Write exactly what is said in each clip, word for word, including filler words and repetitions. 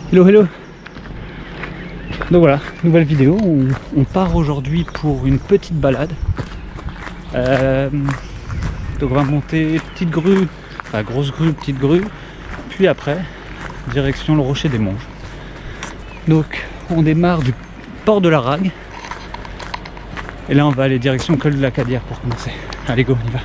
Hello hello. Donc voilà, nouvelle vidéo, on, on part aujourd'hui pour une petite balade. Euh, donc on va monter petite grue, enfin grosse grue, petite grue, puis après, direction le Rocher des Monges. Donc on démarre du port de la Rague, et là on va aller direction col de la Cadière pour commencer. Allez go, on y va.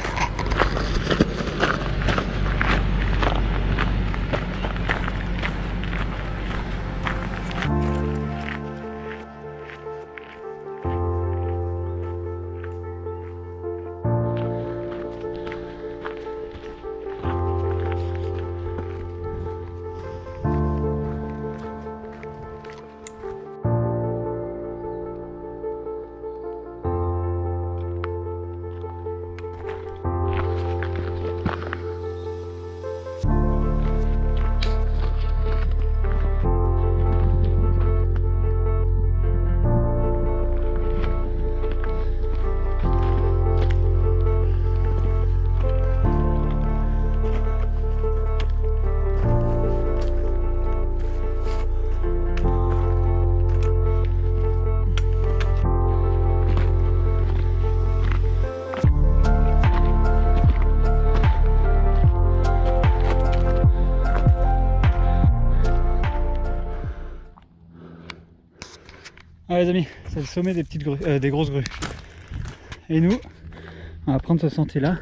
Ah les amis, c'est le sommet des petites grues, euh, des grosses grues. Et nous, on va prendre ce sentier là.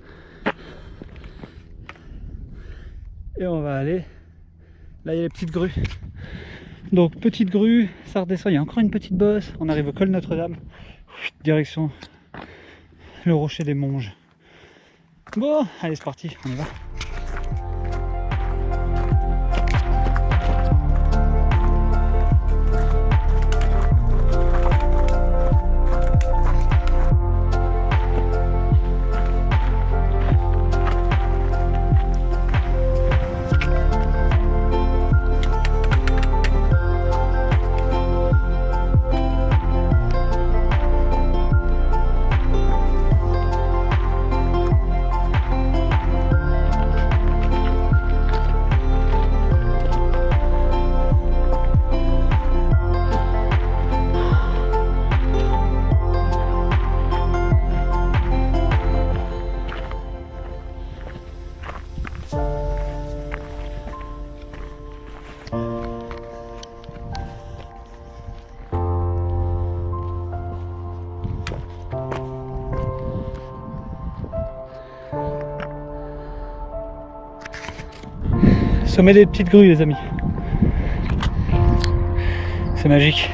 Et on va aller, là il y a les petites grues. Donc petite grue, ça redescend, il y a encore une petite bosse. On arrive au col Notre-Dame, direction le Rocher des Monges. Bon, allez c'est parti, on y va. Sommet des petites grues les amis, c'est magique.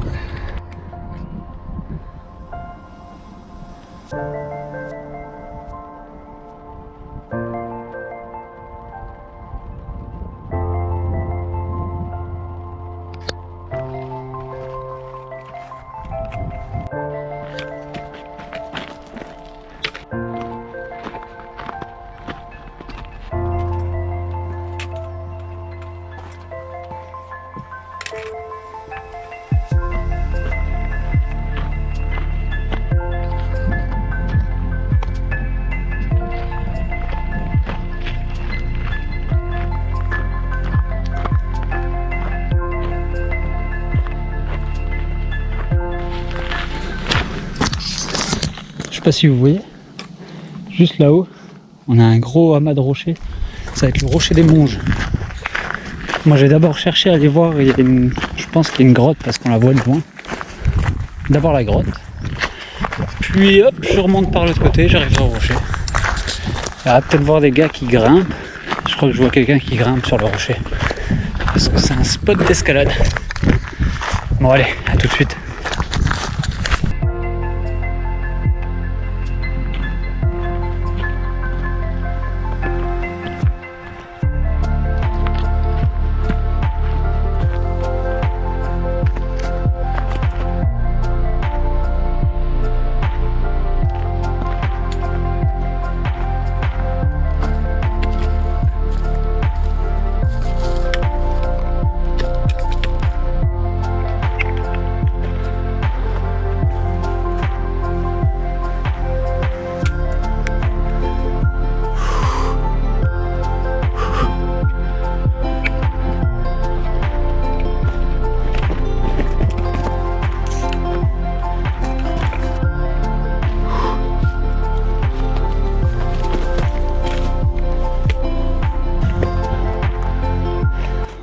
Je sais pas si vous voyez, juste là-haut, on a un gros amas de rochers. Ça va être le Rocher des Monges. Moi j'ai d'abord cherché à aller voir, il y a une, je pense qu'il y a une grotte parce qu'on la voit de loin. D'abord la grotte, puis hop, je remonte par l'autre côté, j'arrive au rocher. Il y aura peut-être voir des gars qui grimpent. Je crois que je vois quelqu'un qui grimpe sur le rocher. Parce que c'est un spot d'escalade. Bon allez, à tout de suite.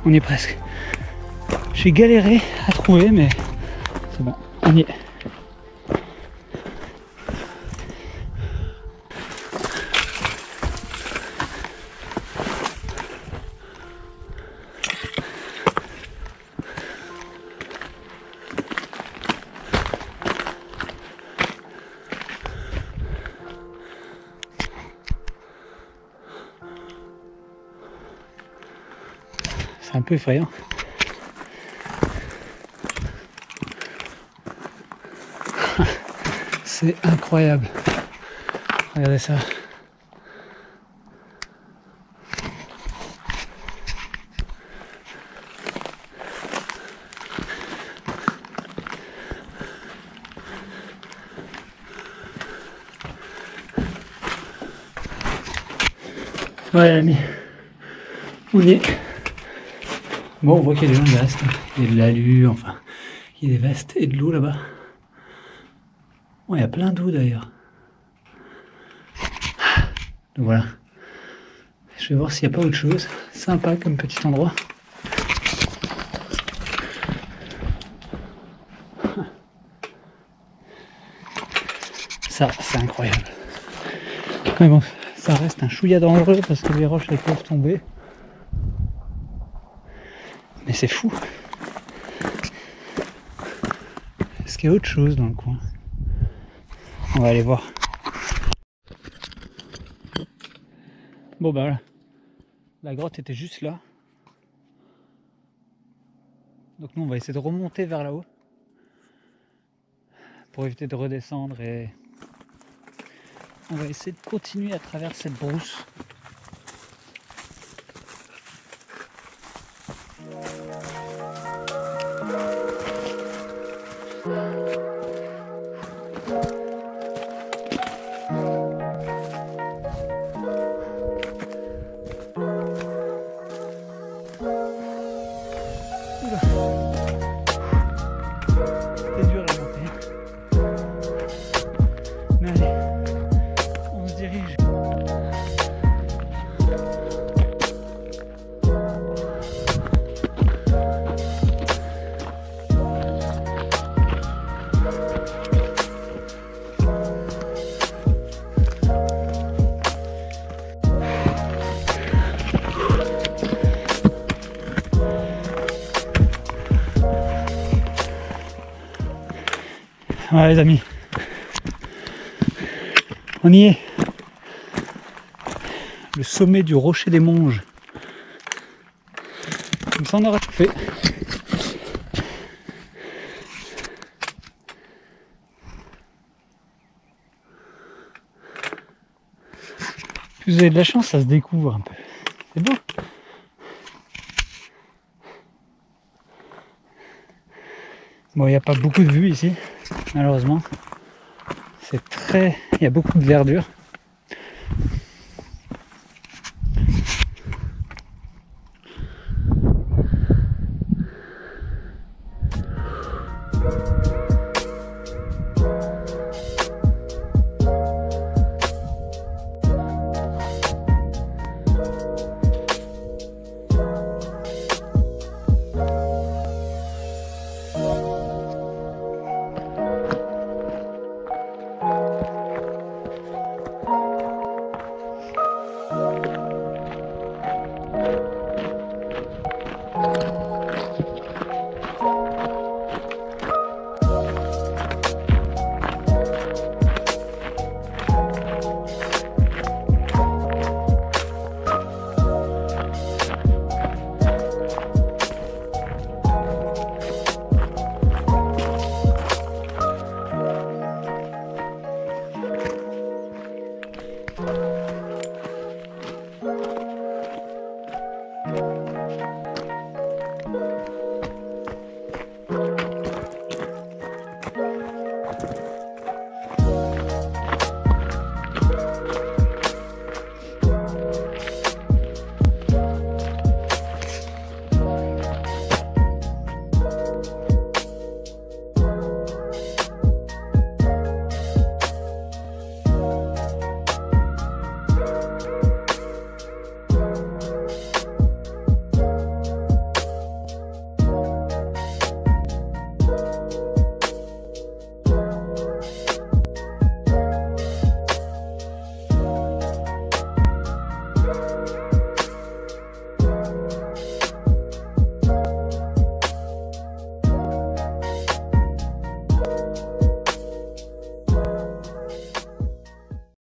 On y est presque. J'ai galéré à trouver, mais c'est bon, on y est. C'est un peu effrayant. C'est incroyable. Regardez ça. Ouais, l'ami. On y est. Bon, on voit qu'il y a des gens de vestes. Il y a de l'alu, enfin. Il y a des vestes et de l'eau là-bas. Bon, il y a plein d'eau d'ailleurs. Donc voilà. Je vais voir s'il n'y a pas autre chose. Sympa comme petit endroit. Ça, c'est incroyable. Mais bon, ça reste un chouïa dangereux parce que les roches elles peuvent tomber. Mais c'est fou. Est-ce qu'il y a autre chose dans le coin? On va aller voir. Bon bah voilà. La grotte était juste là. Donc nous on va essayer de remonter vers là-haut. Pour éviter de redescendre et on va essayer de continuer à travers cette brousse. C'était dur à monter. Mais allez, on se dirige. Ouais les amis, on y est. Le sommet du Rocher des Monges. Comme ça on aura tout fait. Si vous avez de la chance, ça se découvre un peu. C'est beau. Bon, il n'y a pas beaucoup de vues ici, malheureusement. C'est très... Il y a beaucoup de verdure.